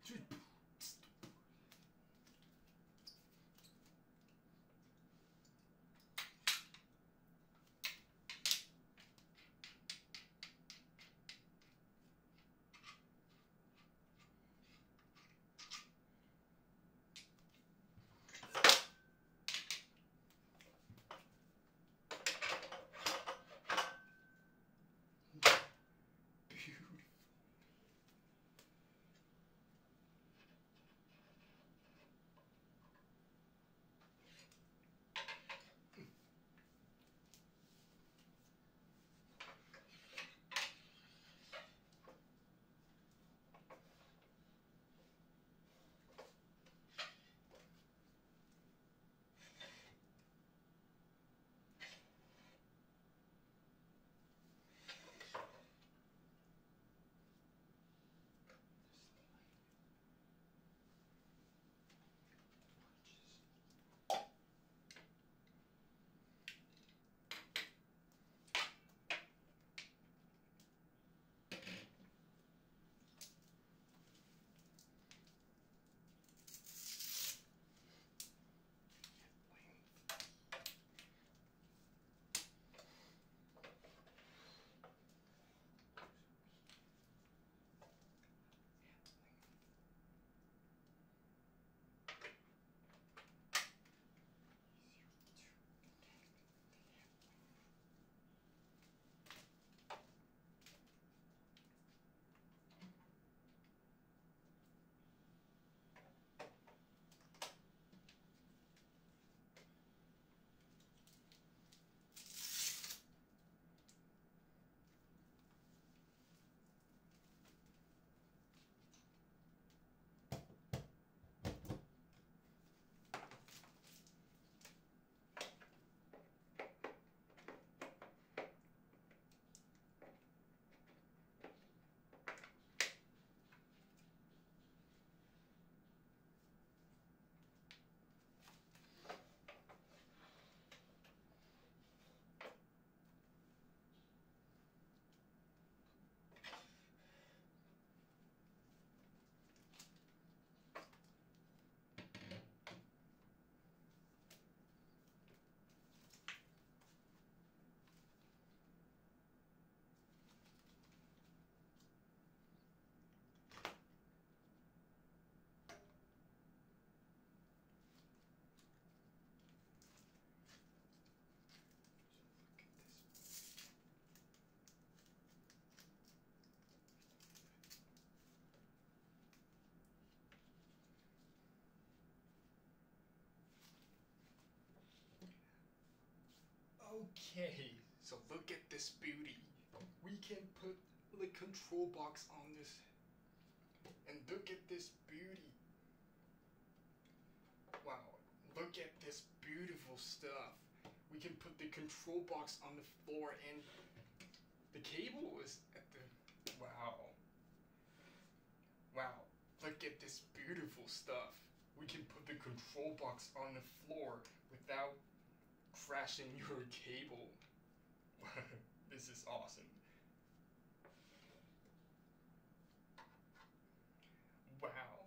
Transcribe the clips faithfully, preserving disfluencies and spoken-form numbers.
Okay, so look at this beauty. We can put the control box on this. And look at this beauty. Wow, look at this beautiful stuff. We can put the control box on the floor and the cable is at the... Wow. Wow, look at this beautiful stuff. We can put the control box on the floor without crashing your cable. This is awesome. Wow.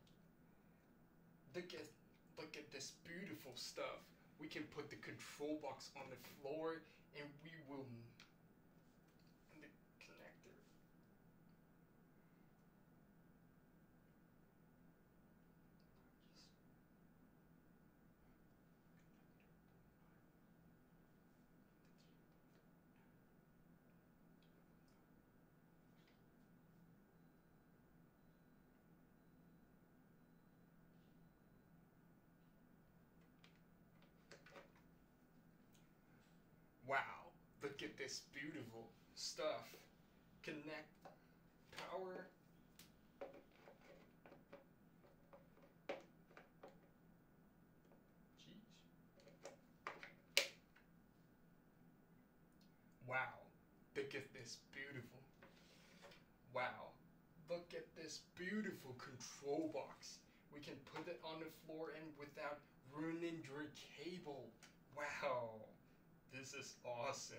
Look at look at this beautiful stuff. We can put the control box on the floor and we will and the connector. Wow, look at this beautiful stuff. Connect power. Jeez. Wow, look at this beautiful. Wow, look at this beautiful control box. We can put it on the floor and without ruining your cable. Wow, this is awesome.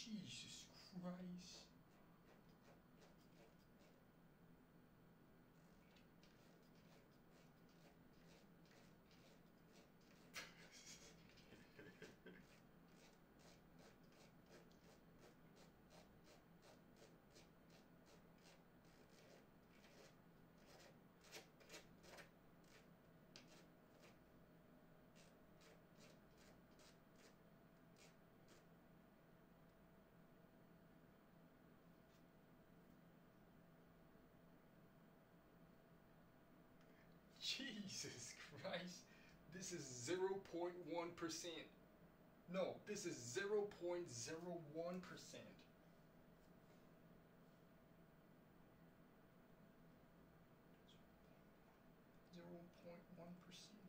Jesus Christ. Jesus Christ. This is zero point one percent. No, this is zero point zero one percent. zero point one percent.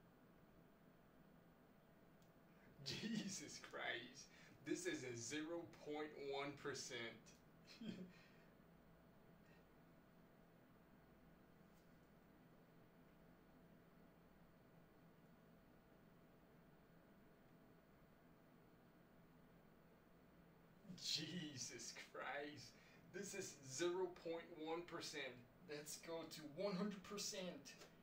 Jesus Christ. This is a zero point one percent. Jesus Christ. This is zero point one percent. Let's go to one hundred percent.